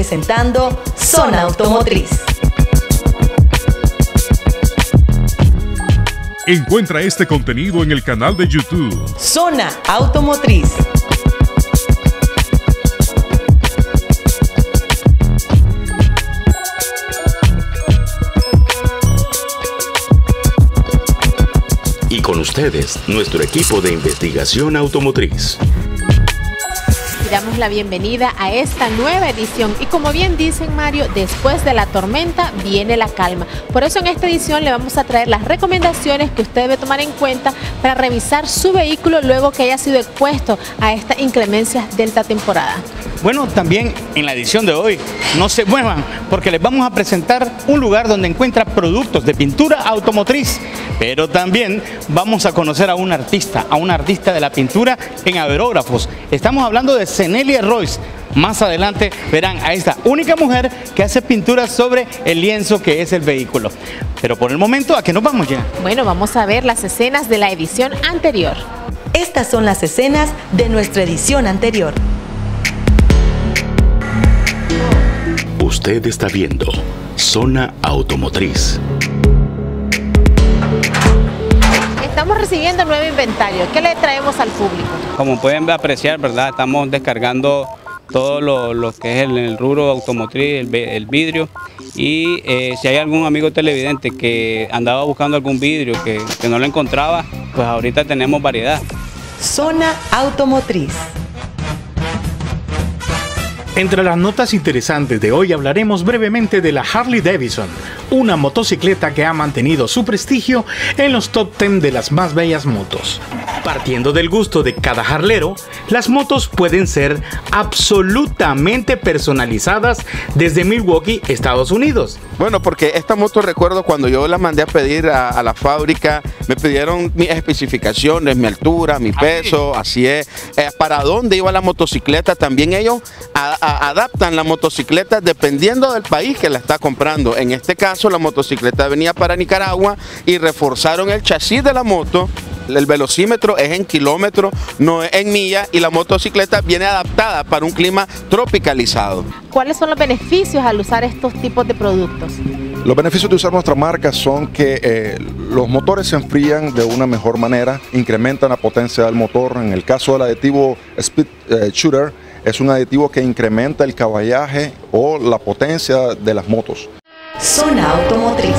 presentando Zona Automotriz. Encuentra este contenido en el canal de YouTube Zona Automotriz. Y con ustedes, nuestro equipo de investigación automotriz. Damos la bienvenida a esta nueva edición y como bien dicen Mario, después de la tormenta viene la calma. Por eso en esta edición le vamos a traer las recomendaciones que usted debe tomar en cuenta para revisar su vehículo luego que haya sido expuesto a estas inclemencias de esta temporada. Bueno, también en la edición de hoy, no se muevan porque les vamos a presentar un lugar donde encuentra productos de pintura automotriz, pero también vamos a conocer a un artista de la pintura en aerógrafos. Estamos hablando de Zenelia Royce. Más adelante verán a esta única mujer que hace pinturas sobre el lienzo que es el vehículo. Pero por el momento, ¿a qué nos vamos ya? Bueno, vamos a ver las escenas de la edición anterior. Estas son las escenas de nuestra edición anterior. Usted está viendo Zona Automotriz. Estamos recibiendo nuevo inventario. ¿Qué le traemos al público? Como pueden apreciar, ¿verdad? Estamos descargando todo lo que es el rubro automotriz, el vidrio. Y si hay algún amigo televidente que andaba buscando algún vidrio que no lo encontraba, pues ahorita tenemos variedad. Zona Automotriz. Entre las notas interesantes de hoy hablaremos brevemente de la Harley Davidson, una motocicleta que ha mantenido su prestigio en los top 10 de las más bellas motos. Partiendo del gusto de cada harlero, las motos pueden ser absolutamente personalizadas desde Milwaukee, Estados Unidos. Bueno, porque esta moto recuerdo cuando yo la mandé a pedir a la fábrica, me pidieron mis especificaciones, mi altura, mi peso, así es, para dónde iba la motocicleta. También ellos adaptan la motocicleta dependiendo del país que la está comprando. En este caso la motocicleta venía para Nicaragua y reforzaron el chasis de la moto. El velocímetro es en kilómetros, no es en millas, y la motocicleta viene adaptada para un clima tropicalizado. ¿Cuáles son los beneficios al usar estos tipos de productos? Los beneficios de usar nuestra marca son que los motores se enfrían de una mejor manera, incrementan la potencia del motor. En el caso del aditivo Speed Shooter, es un aditivo que incrementa el caballaje o la potencia de las motos. Zona Automotriz.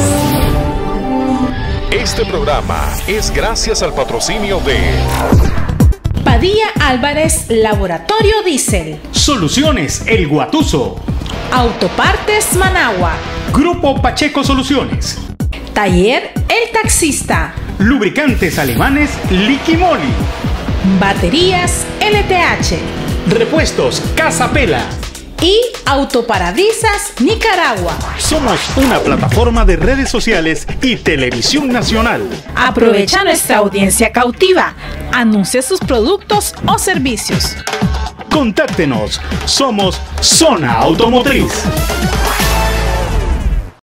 Este programa es gracias al patrocinio de Padilla Álvarez Laboratorio Diesel, Soluciones El Guatuso, Autopartes Managua, Grupo Pacheco Soluciones, Taller El Taxista, Lubricantes Alemanes Liqui Moly, Baterías LTH, Repuestos Casa Pela y Autoparabrisas Nicaragua. Somos una plataforma de redes sociales y televisión nacional. Aprovecha nuestra audiencia cautiva. Anuncia sus productos o servicios. Contáctenos. Somos Zona Automotriz.